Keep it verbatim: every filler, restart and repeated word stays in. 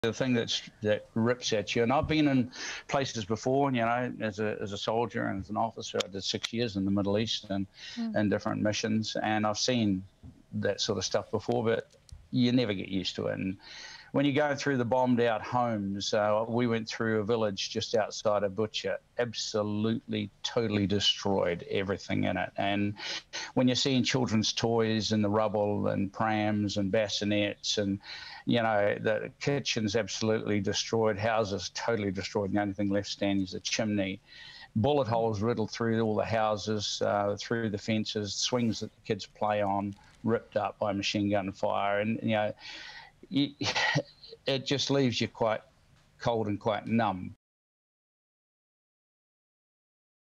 the thing that's that rips at you. And I've been in places before, you know, as a as a soldier and as an officer. I did six years in the Middle East and Mm. and different missions, and I've seen that sort of stuff before, but you never get used to it. And when you go through the bombed out homes, uh, we went through a village just outside of Butcher, absolutely, totally destroyed everything in it. And when you're seeing children's toys in the rubble and prams and bassinets and, you know, the kitchen's absolutely destroyed, houses totally destroyed, and the only thing left standing is a chimney. Bullet holes riddled through all the houses, uh, through the fences, swings that the kids play on, ripped up by machine gun fire. And, you know, you, it just leaves you quite cold and quite numb.